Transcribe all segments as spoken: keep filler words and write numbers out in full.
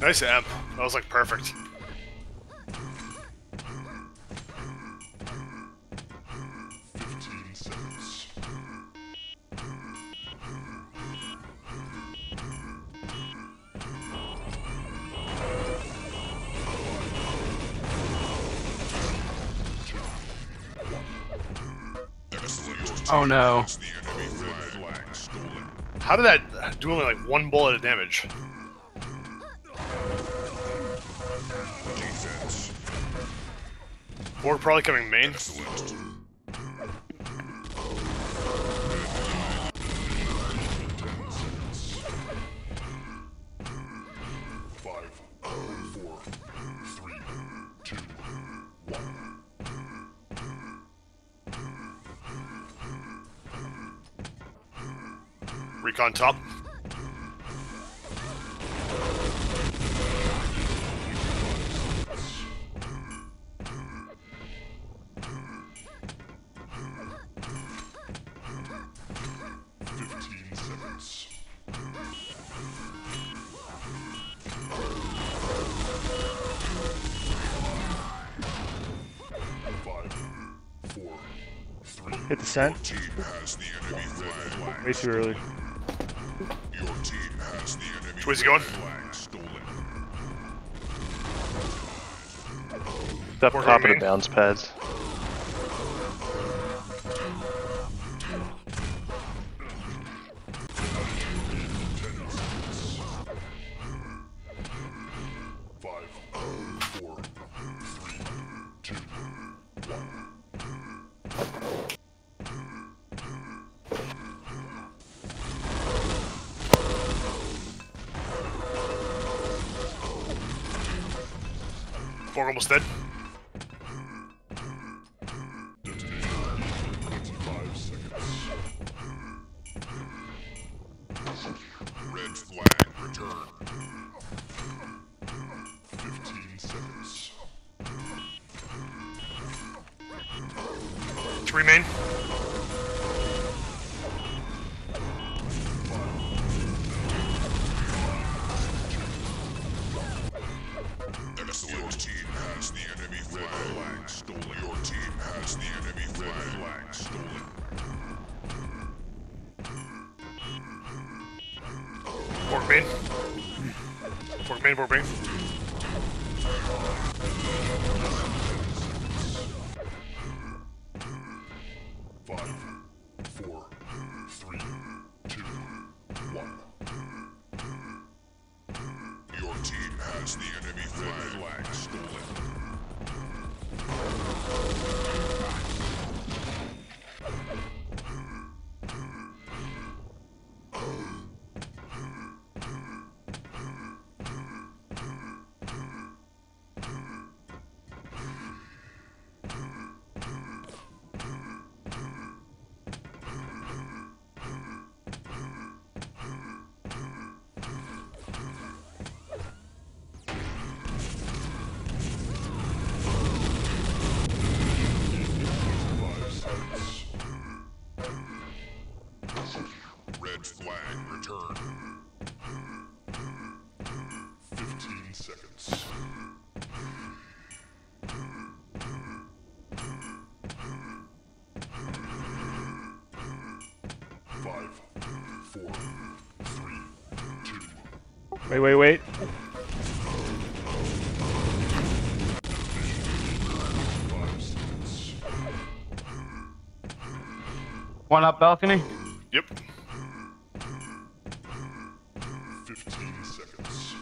Nice amp. That was like perfect. Fifteen seconds. Oh no. How did that do only like one bullet of damage? Borg probably coming main. Five, four, three, two, one. Recon top. Fifteen seconds. Five, four, three. Hit the scent. Team has the enemy flag. Way too early. Your team has the enemy Where's he going? flag stolen. It's up Borg top of the main. bounce pads. Five, four, three, two, one. Borg almost dead. Twenty-five seconds. Red flag return. Fifteen seconds. Three main. Your team has the enemy flag stolen. Your team has the enemy flag stolen. Borg main. Borg main, Borg main. Five, four, three, two, one. Your team has the enemy flag stolen. Five seconds. Red flag return. Fifteen seconds. Five, four, three, two. Wait, wait, wait. Five seconds. One up balcony. Yep. Fifteen seconds.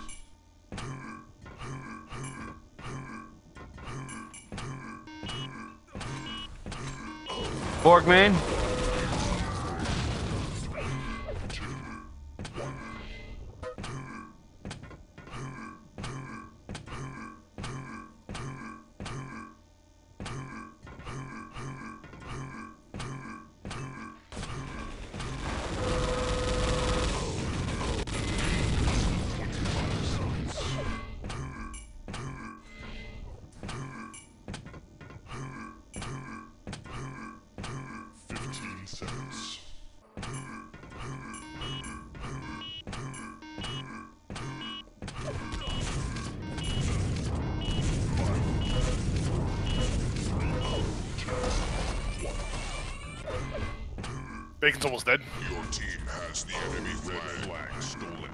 Borg main. Two, one. Fifteen Bacon's almost dead. Your team has the enemy flag. flag stolen.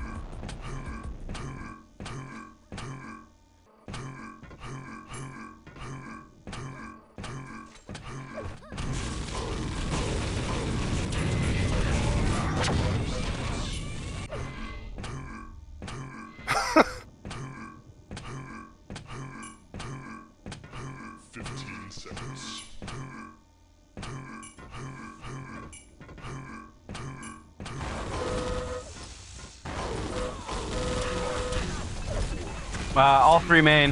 Fifteen seconds. Uh, all three main.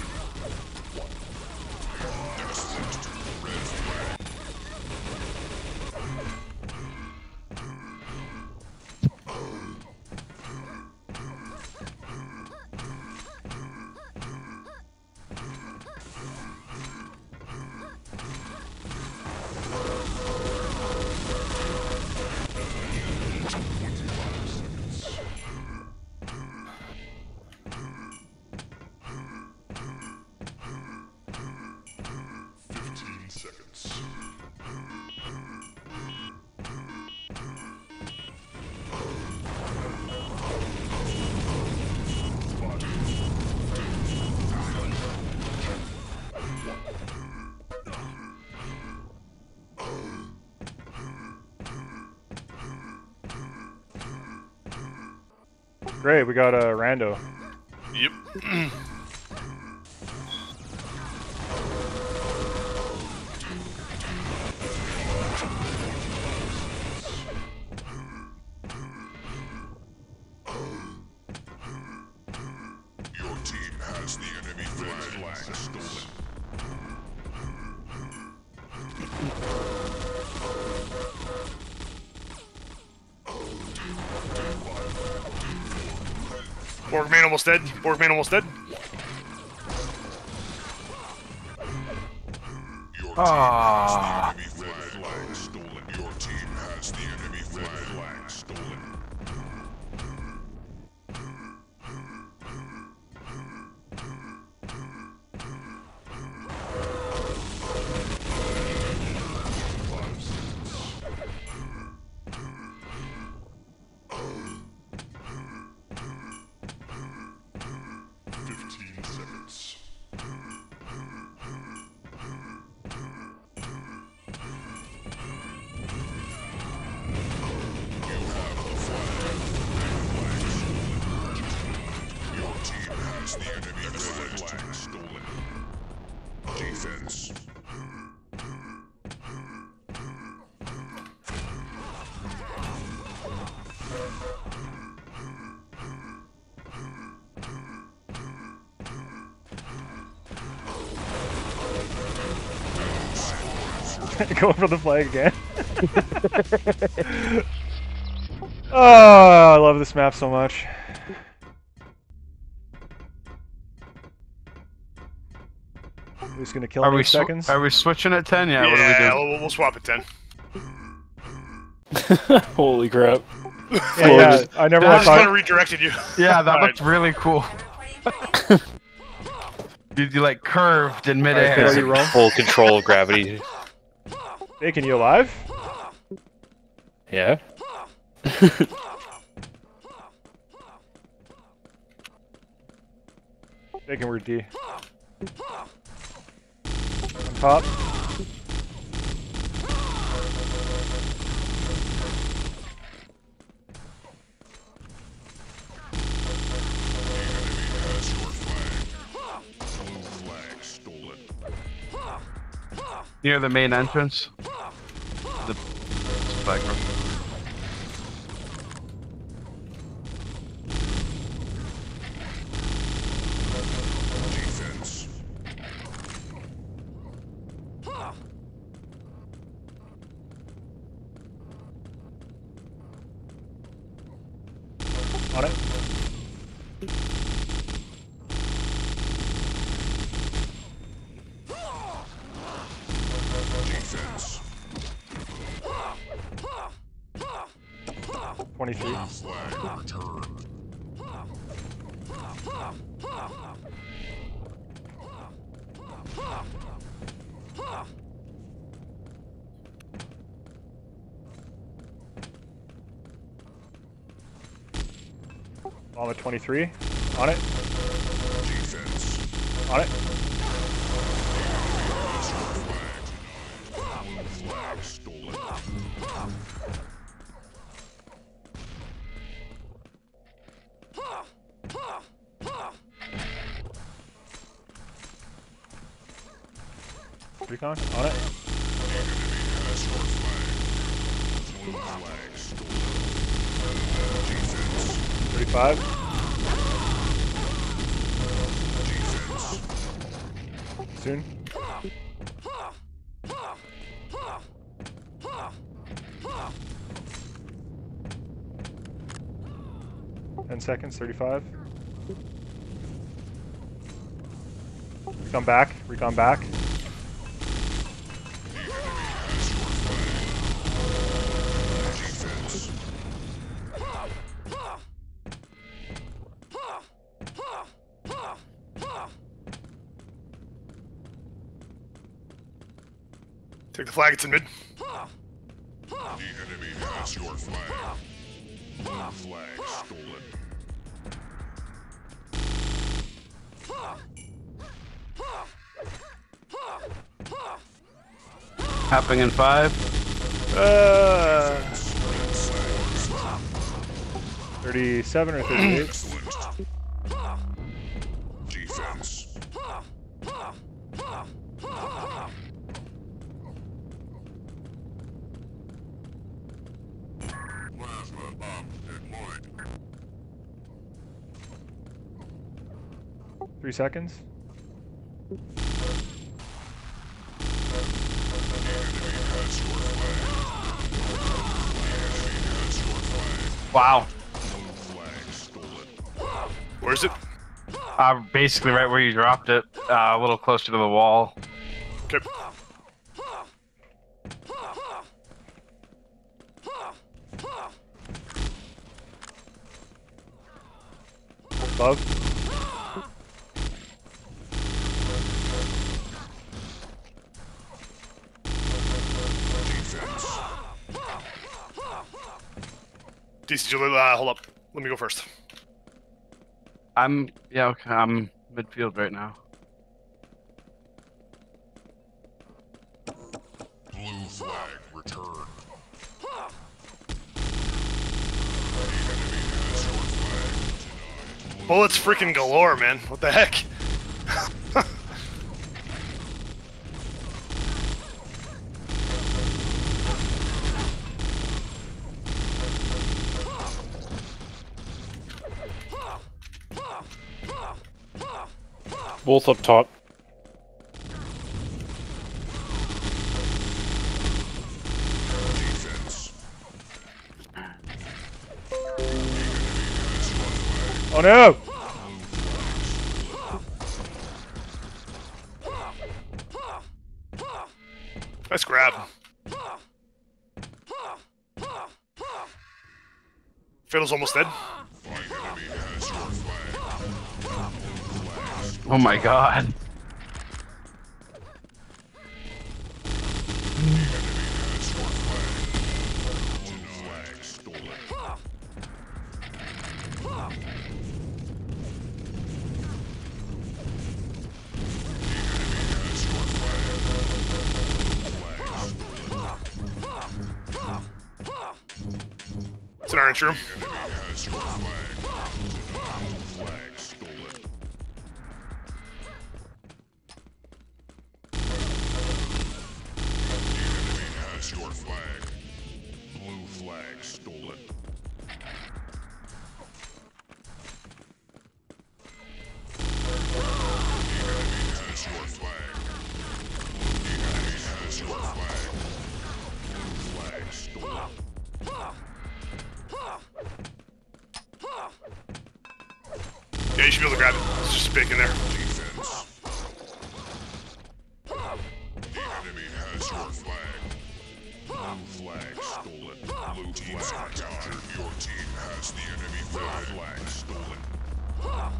Fifteen seconds. Great, we got a uh, rando. Yep. Your team has the enemy flag. flag stolen. Borgman almost dead. Borgman almost dead. Your team Ah. has the enemy flag. flag stolen. Your team has the enemy flag. flag stolen. Fifteen seconds. Your team has the enemy flag. stolen. Defense. Going for the flag again. Oh, I love this map so much. Who's gonna kill Are me we in sw seconds? are we switching at ten? Yeah. Yeah, What do we do? we'll, we'll swap at ten. Holy crap. Yeah, yeah, I never I would just kind of thought. redirected you. Yeah, that Alright. looked really cool. you, you like curved in Alright, midair. Cody, roll. Full control of gravity. Bacon, you alive? Yeah. Bacon, we're D. On top. Near the main entrance. The flag room. Defense. On it. Defense. twenty-three. Flag returned. Bomb at twenty-three. On it. Defense. On it. Flag stolen. Recon. On it. Has your flag. Blue flag stolen. Defense. thirty-five. Defense. Soon. Ten seconds. Thirty-five. Recon back. Recon back. Defense. Take the flag, it's in mid. The enemy has your flag. Blue flag stolen. Happening in five. Uh, thirty-seven or thirty-eight. Excellent. Defense. Plasma bomb deployed. Three seconds. The enemy has your flag. The enemy has your flag. Wow. Blue flag stolen. Where is it? Uh, basically right where you dropped it. Uh, a little closer to the wall. Okay. Above. Defense. D C, uh, hold up. Let me go first. I'm yeah. Okay, I'm midfield right now. Blue flag returned. The enemy has your flag. Denied. Bullets freaking galore, man. What the heck? Both up top. Defense. Oh no! Nice grab. Fiddle's almost dead. The enemy has your flag. Oh my god. Has your flag. Blue flag stolen. It's an orange room. Enemy has your flag. Blue flag stolen. The enemy has your flag. Blue flag stolen. The enemy has your flag. The enemy has your flag. Blue flag stolen. Yeah, you should be able to grab it. It's just big in there. Defense. The enemy has your flag. Blue flag stolen. Blue team captured. Your team has the enemy flag. Flag stolen.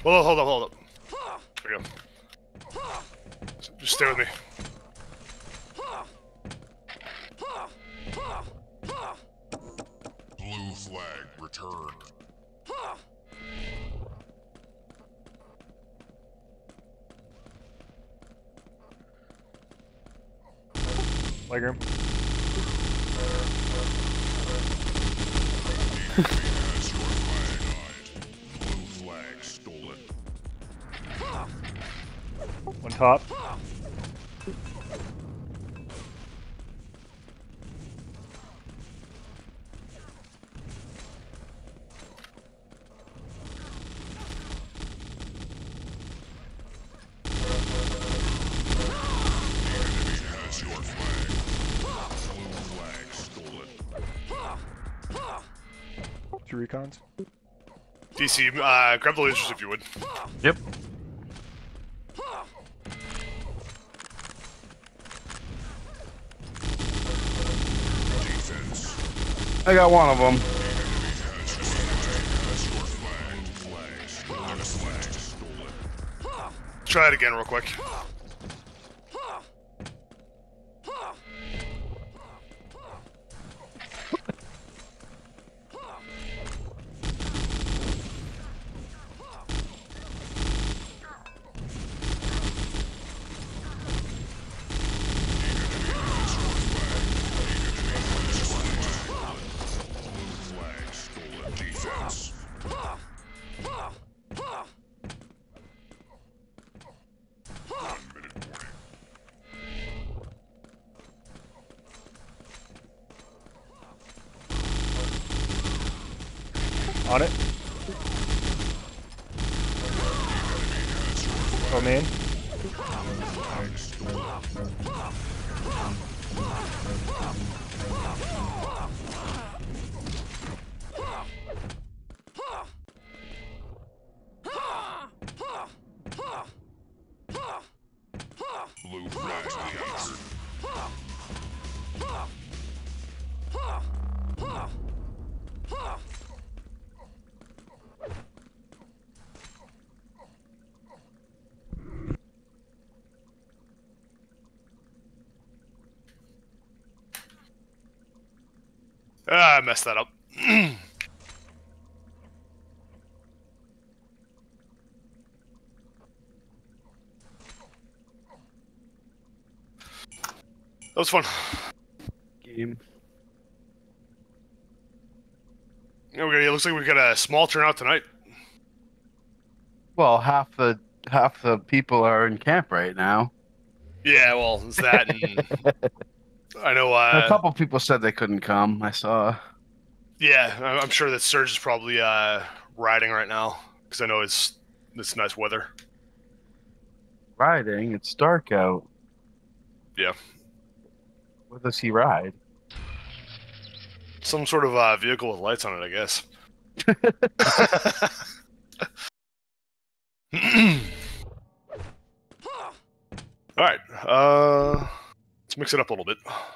Well, hold up, hold up. There we go. Just stay with me. Blue flag returned. Legroom. Has your flag died. Blue flag stolen. One top. Has your flag. Blue flag stolen. Two recons. D C, uh, grab the lasers if you would. Yep. Defense. I got one of them. Has your flag. Flag stolen. Flag stolen. Try it again real quick. Flag stolen. Defense. One minute warning. On it. Oh man. Flag stolen. Blue flag captured. Ah, I messed that up. That was fun. Game. Okay, it looks like we got a small turnout tonight. Well, half the half the people are in camp right now. Yeah, well, it's that, and I know. Uh, A couple people said they couldn't come. I saw. Yeah, I- I'm sure that Surge is probably uh, riding right now because I know it's it's nice weather. Riding. It's dark out. Yeah, Where does he ride? some sort of uh, vehicle with lights on it, I guess. All right, uh, let's mix it up a little bit.